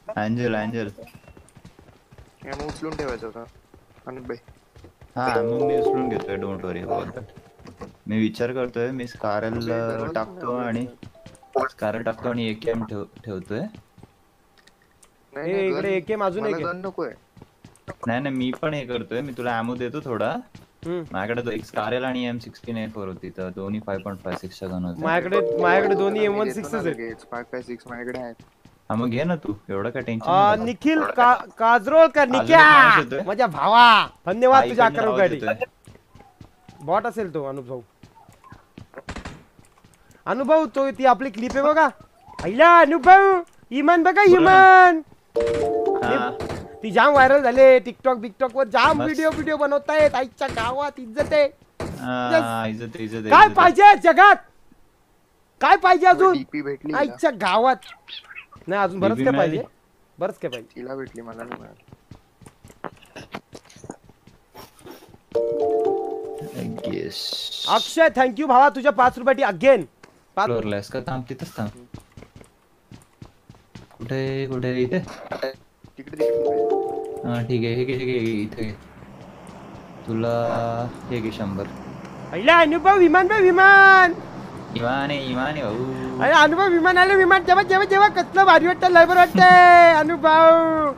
Angel angel ammo उचलून ठेवायचं होता अनुप भाई. हा मग मी उचलून घेतोय डोंट वरी अबाउट दॅट. मी विचार करतोय मी स्कारल टाकतो आणि स्कारल टाकतो आणि एकेएम ठेवतोय. नाही इकडे एकेएम अजून एक गन नकोय. नाही मी पण हे करतोय मी तुला एमो देतो थोडा. माझ्याकडे तो एक स्कारल आणि M16A4 होती तर दोन्ही 5.56 च्या गन होत्या. माझ्याकडे दोन्ही M16 आहेत. 5.56 माझ्याकडे आहेत. हा मग घे ना तू एवढं काय टेन्शन. निखिल काजरोळकर निक्या माझ्या भावा धन्यवाद तुझ्या 11 रुपयासाठी. बॉट असेल तो अनुभव. अनुभव तो ती आपली क्लिप आहे बघा. आईला अनुभव इमान बघा इमान. ती जाम व्हायरल झाले टिकटॉक बिकटॉक वर जाम व्हिडिओ बनवतायत. आईच्या गावात इज्जत आहे. काय पाहिजे जगात काय पाहिजे अजून आईच्या गावात. नाही अजून बरंच काय पाहिजे तिला भेटली मला नाही मिळाली. अक्षय थँक्यू भावा तुझ्या 5 रुपयासाठी अगेन. फ्लोरलेस का थांब तिथंच थांब. कुठे इथे तिकडे हा ठीक आहे हे इथे तुला हे घे 100. पहिला अनुभव विमान विमान आहे भाऊ. अरे अनुभव विमान आले विमान जेव्हा कसलं भारी वाटतं लय बरं वाटतंय अनुभव.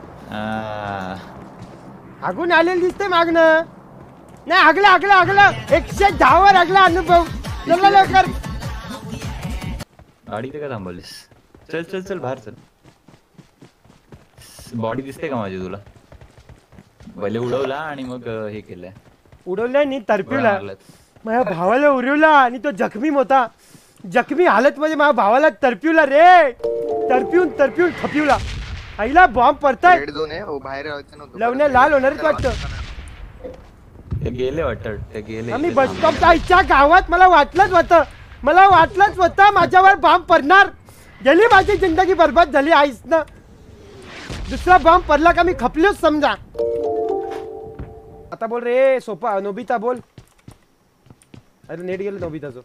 आगून आलेलं दिसतंय मागणं. नाही आगला 110 वर आगला अनुभव. चल लवकर गाडी ते का थांबवलीस. चल बाहेर चल. बॉडी दिसते का माझी तुला. पहिले उडवला आणि मग हे केलंय. उडवलं नाही तरपिवला माझ्या भावाला उडवला आणि तो जखमी होता. जखमी हालत मध्ये माझ्या भावाला तरपिवला रे. तरपिवून खपिवला. आईला बॉम्ब पडताय. लवण्या लाल होणार वाटतं. ते गेले वाटतं आम्ही बस स्टॉपच्या गावात मला वाटलंच होतं माझ्यावर बॉम्ब पडणार. गेली माझी जिंदगी बरबाद झाली आईस ना. दुसरा बॉम्ब पडला का मी खपलोच समजा. आता बोल रे सोपा नोबिता बोल. अरे नेट गेलं नोबिताचं.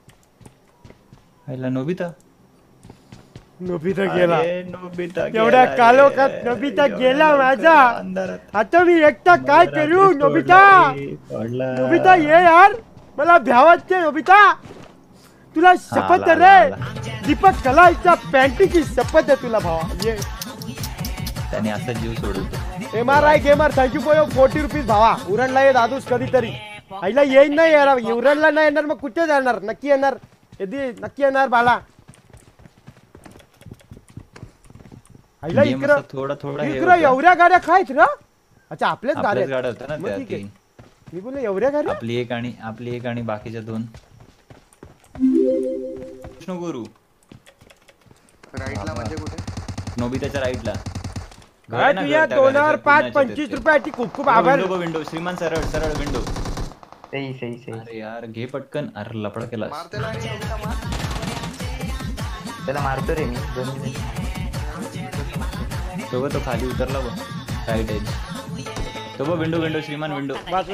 नोबिता गेला एवढ्या कालोखात नोबिता गेला माझा. आता मी एकटा काय करू. नोबिता ये यार मला भ्याव वाटते. नोबिता तुला शपथ रे दीपक कलाईच्या पॅन्टीची शपथ आहे तुला भावा. ये त्याने असा जीव सोडतो. MRI gamer thank you for your 40 rupees भावा. उरणला ये दादूस कधीतरी. आईला येईन नाही यार उरणला नाही येणार मग कुठे जाणार. नक्की येणार बाला. आईला इकडं एवढ्या गाड्या खायत ना. अच्छा आपल्याच गाड्या होत्या ना त्या. मी बोललो एवढ्या गाड्या. आपली एक आणि बाकीच्या 2. गुरु राईटला म्हणजे कुठे. नोबिताच्या राईटला. काय तुझ्या 2005 25 रुपयाची खूप आभार. विंडो श्रीमान सरळ विंडो. सही अरे यार घे पटकन. अरे लपडा केला त्याला मारतो रे मी. तो खाली उतरला बघ राईट एज. तो बघ विंडो श्रीमान विंडो.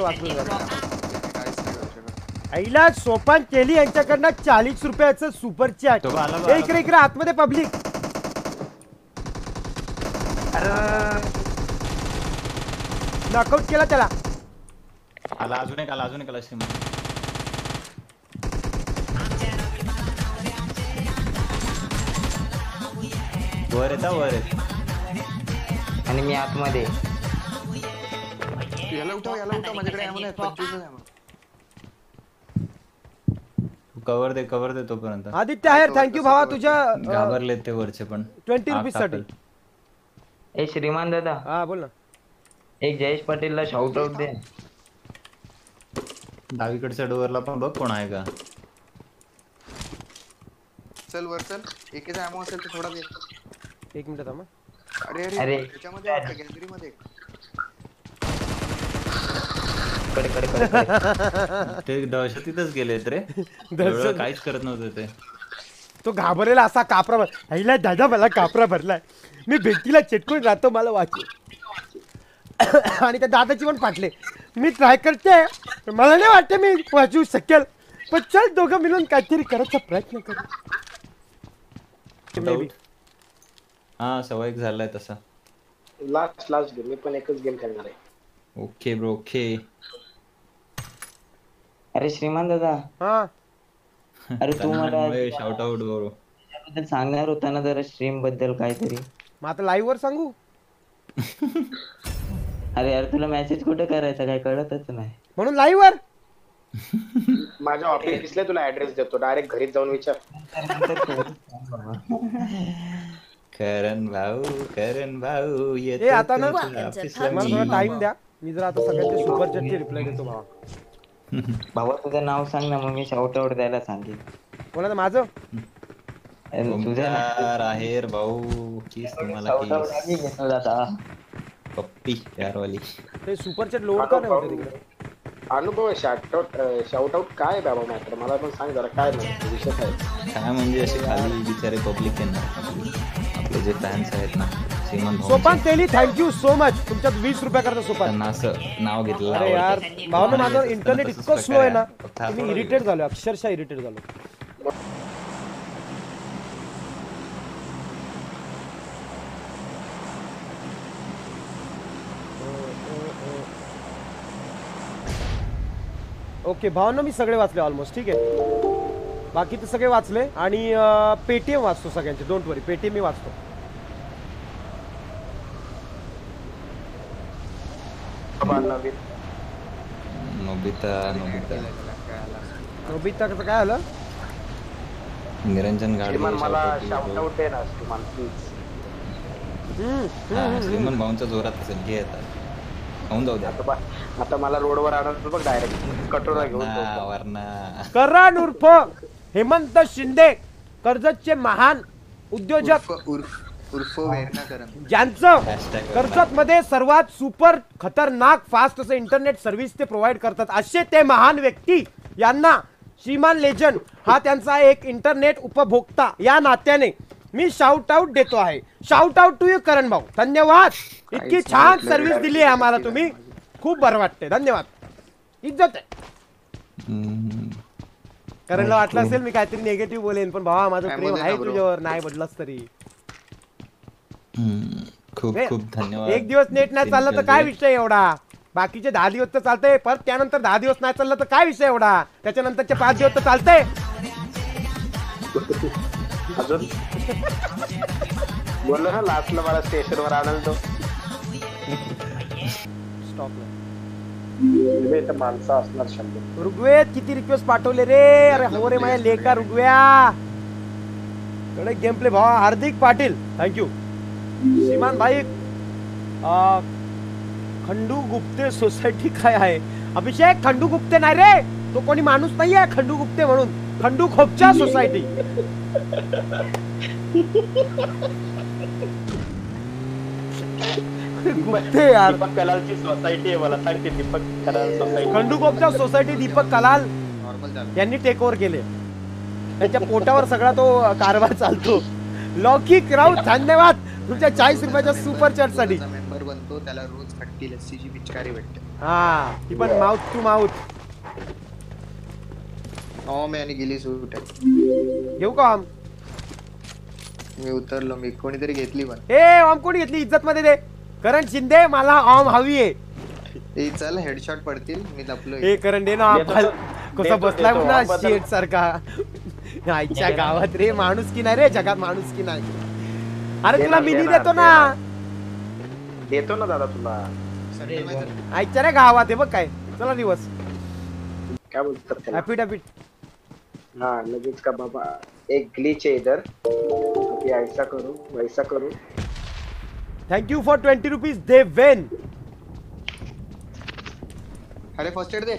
आईला सोपान केली यांच्याकडनं 40 रुपयाचं सुपर चॅट. इकडे आतमध्ये पब्लिक. नॉकआउट केला त्याला. अजून एक आला श्रीमान. वर येत आणि मी आतमध्ये. याला उठव माझ्याकडे आम्हाला 25 आहे. कवर दे तोपर्यंत. आदित्य आहेर थँक्यू भावा तुझ्या. घाबरले ते वरचे पण 20 रुपीज साठी. ए श्रीमान दादा. हा बोल ना. एक जयेश पाटीलला शाउट आउट दे. डावीकडच्या डोअरला पण बघ कोण आहे का. चल वर चल. एकेचा अॅमो असेल तर थोडा दे. 1 मिनिट थांब. अरे त्याच्यामध्ये गॅलरी मध्ये ते दहशतीतच गेलेत रे. काहीच करत नव्हते ते. तो घाबरलेला असा कापरा भरला. दादा मला कापरा भरलाय. मी भिंतीला चिटकून राहतो मला वाचू. आणि त्या दादाची पण फाटले. मी ट्राय करते मला नाही वाटते मी वाचू शकेल. पण चल दोघं मिळून काहीतरी करायचा प्रयत्न करू. हा सवय झालाय तसा. लास्ट गेम मी पण एकच गेम खेळणार आहे. Okay bro okay. अरे श्रीमान दादा हा अरे तू मला शाउट आउट ब्रो. त्याबद्दल सांगणार होता ना जरा स्ट्रीम बद्दल काहीतरी. मग आता लाईव्ह वर सांगू. अरे यार तुला मेसेज कुठे करायचा काय कळतच नाही. म्हणून लाईव्ह वर माझ्या ऑफिसला तुला ऍड्रेस देतो डायरेक्ट घरी जाऊन विचार. करण भाऊ ए आता ना ऑफिसला मला थोडा टाइम द्या. मी जर आता सगळ्यांचे सुपर चॅटचे रिप्लाय देतो भावा. भावा तुझं नाव सांग ना मग मी शाउट आउट द्यायला सांगेन. कोणाचं माझं ओमकार आहेर भाऊ किस तुम्हाला किस पप्पी प्यारवाली. ते सुपर चॅट लोड का नाही होते तिकडे. अनुभव शाउट आउट काय बाबा मॅटर मला पण सांग जरा काय नाही विषय काय म्हणजे असे खाली बिचारे पब्लिक आपले जे फॅन्स आहेत ना Shrimant Sopan Teli thank you so much. तुमच्यात 20 रुपये करता सोपान. त्यांना असं नाव घेतलं. अरे यार भावना माझं इंटरनेट इतकं स्लो आहे ना मी इरिटेट झालो अक्षरशः इरिटेट झालो. ओके भावना मी सगळे वाचले ऑलमोस्ट. ठीक आहे बाकी तर सगळे वाचले आणि पेटीएम वाचतो सगळ्यांचे. डोंट वरी पेटीएम मी वाचतो. नोबिताचं काय झालं. निरंजन गाडी मला शाउट आउट दे ना श्रीमान प्लीज. श्रीमंत भाऊंच्या जोरात असेल घे आता होऊन जाऊ द्या. आता मला रोडवर आणत बघ डायरेक्ट कटोरा घेऊन करण उर्फ हेमंत शिंदे कर्जतचे महान उद्योजक ज्यांचं कर्जत मध्ये सर्वात सुपर खतरनाक फास्ट असं इंटरनेट सर्व्हिस ते प्रोव्हाइड करतात असे ते महान व्यक्ती यांना श्रीमान लेजंड हा त्यांचा एक इंटरनेट उपभोक्ता या नात्याने मी शाउट आउट देतो आहे. Shout out to you Karan भाऊ. धन्यवाद. इतकी छान सर्व्हिस दिली आहे आम्हाला तुम्ही. खूप बरं वाटते. धन्यवाद. इज्जत आहे. करणला वाटलं असेल मी काहीतरी निगेटिव्ह बोलेन पण भावा माझं प्रेम आहे तुझ्यावर नाही बदलस तरी. खूप खूप धन्यवाद. एक दिवस नेट नाही चाललं तर काय विषय एवढा. बाकीचे 10 दिवस तर चालतंय परत त्यानंतर 10 दिवस नाही चाललं तर काय विषय एवढा. त्याच्यानंतरचे 5 दिवस तर चालतंय. अजून बोललो ना लास्टला मला स्टेशनवर आणाल तो माणसं असणार 100. ऋग्वेद किती रिक्वेस्ट पाठवले रे. अरे हो रे माझ्या लेका ऋग्व्या कडे गेम प्ले भावा. हार्दिक पाटील थँक्यू. श्रीमान भाई खंडू गुप्ते सोसायटी काय आहे. अभिषेक खंडू गुप्ते नाही रे तो कोणी माणूस नाही आहे खंडू गुप्ते म्हणून. खंडू खोपच्या सोसायटी. गुप्ते यार दीपक कलालची सोसायटी आहे मला सांगते. दीपक कलाल सोसायटी खंडू खोपच्या सोसायटी दीपक कलाल यांनी टेक ओव्हर केले. त्यांच्या पोटावर सगळा तो कारभार चालतो. लौकिक राऊत धन्यवाद तुमच्या 40 रुपयाच्या सुपर चॅट साठी. मेंबर बनतो त्याला रोज खट्टी लस्सीची पिचकारी भेटते. हा ती पण माउथ टू माउथ. मी आणि गेली सूट आहे. घेऊ का आम. मी उतरलो. मी कोणीतरी घेतली पण. ए आम कोणी घेतली इज्जत मध्ये दे. करण शिंदे मला आम हवी आहे. चल हेडशॉट पडतील मी लपलो. ए करण दे ना कसा बसलाय पुन्हा शेट सारखा. आईच्या गावात रे माणूस की नाही रे जगात माणूस की नाही. अरे तुला मिनी देतो ना दादा तुला. आईच्या रे गावात आहे बघ काय. चला दिवस क्या बोलतात त्याला? Happy happy. हाँ लगेच का बाबा एक ग्लिच है इधर. अभी ऐसा करूं वैसा करूं. Thank you for 20 rupees Deven. अरे फर्स्ट एड दे.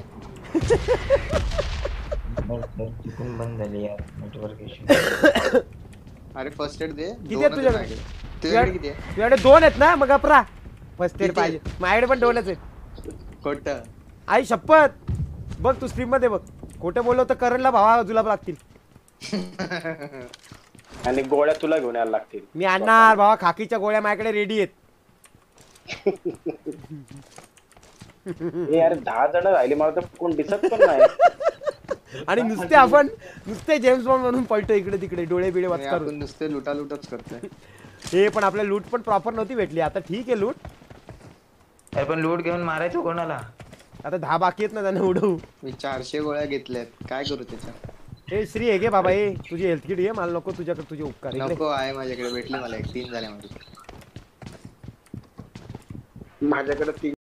बंद झाली यार नेटवर्क इश्यू. अरे फर्स्ट एड दे. किती आहे तुझ्याकडे. किती आहे तुझ्याकडे 2 आहेत ना मग अपरा. फर्स्ट एड पाहिजे माझ्याकडे पण 2च आहेत. खोटं आई शपथ बघ तू स्ट्रीम मध्ये बघ. खोटं बोललो तर करणला भावा जुलाब लागतील. आणि गोळ्या तुला घेऊन यायला लागतील. मी आणणार भावा खाकीच्या गोळ्या माझ्याकडे रेडी आहेत. यार 10 जण राहिले मला तर कोण दिसत पण नाही. आणि नुसते आपण नुसते जेम्स बॉन्ड म्हणून पळतो इकडे तिकडे डोळे बिळे वाच करून. नुसते लुटालुटच करतोय. हे पण आपल्या लूट पण प्रॉपर नव्हती भेटली. आता ठीक आहे लूट. अरे पण लूट घेऊन मारायचो कोणाला? आता 10 बाकी आहेत ना त्यांना उडवू. मी 400 गोळ्या घेतल्यात काय करू त्याच्या? ए श्री आहे गे बाबा ए तुझी हेल्थ किट आहे मला नको तुझ्याकडे तुझे उपकार इकडे. नको आहे माझ्याकडे भेटले मला 3 झाले माझे. माझ्याकडे 3